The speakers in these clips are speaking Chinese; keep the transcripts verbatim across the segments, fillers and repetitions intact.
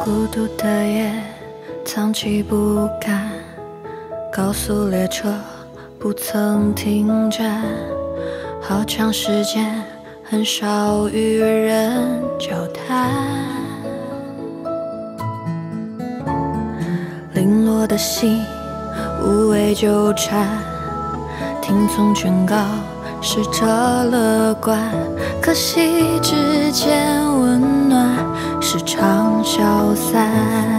孤独的夜，藏起不甘，高速列车不曾停站，好长时间很少与人交谈。零落的心无谓纠缠，听从劝告试着乐观，可惜之间温暖时常消散。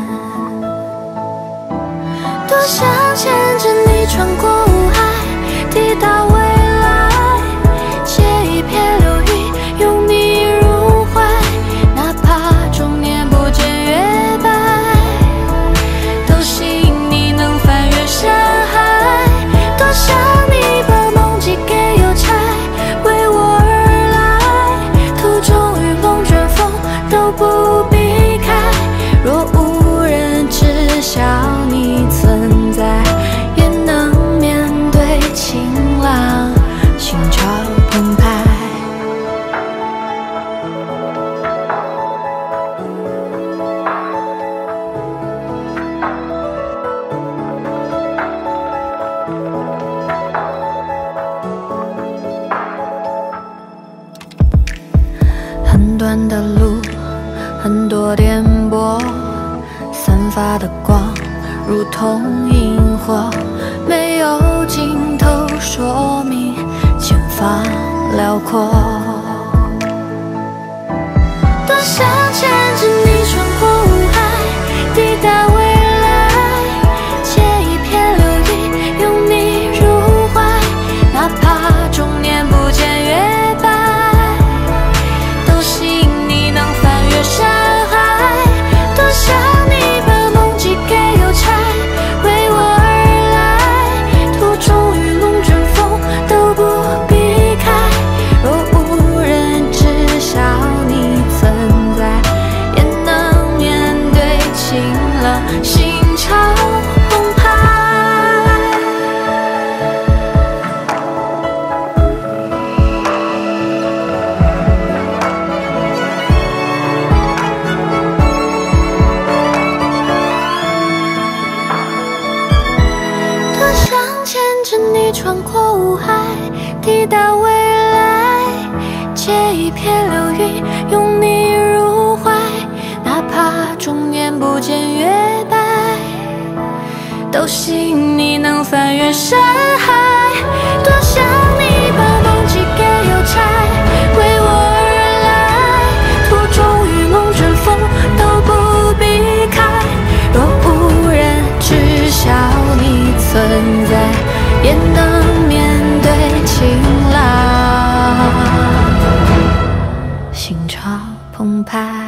多想牵着你穿过雾海，抵达未来，借一片流云拥你入怀，哪怕终年不见月白，都信你能翻越山海。多想你把梦寄给邮差，为我而来，途中雨风卷风都不避开。若无人知晓你存在，也能面对晴朗，心潮澎湃。很短的路，很多颠簸，散发的光如同萤火，没有尽头说明前方辽阔。多想牵着你穿过雾海，抵达未来，借一片流云拥你入怀，哪怕终年不见月白，都信你能翻越山海。多想你把梦寄给邮差，为我而来，途中雨露卷风都不避开。若无人知晓你存在，也能面对晴朗，心潮澎湃。多想牵着你穿过雾海，抵达未来，借一片流云拥你入怀，哪怕终年不见月白，都信你能翻越山海。多想你把梦寄给邮差，为我而来，途中雨露卷风都不避开。若无人知晓你存在，也能面对晴朗，心潮澎湃。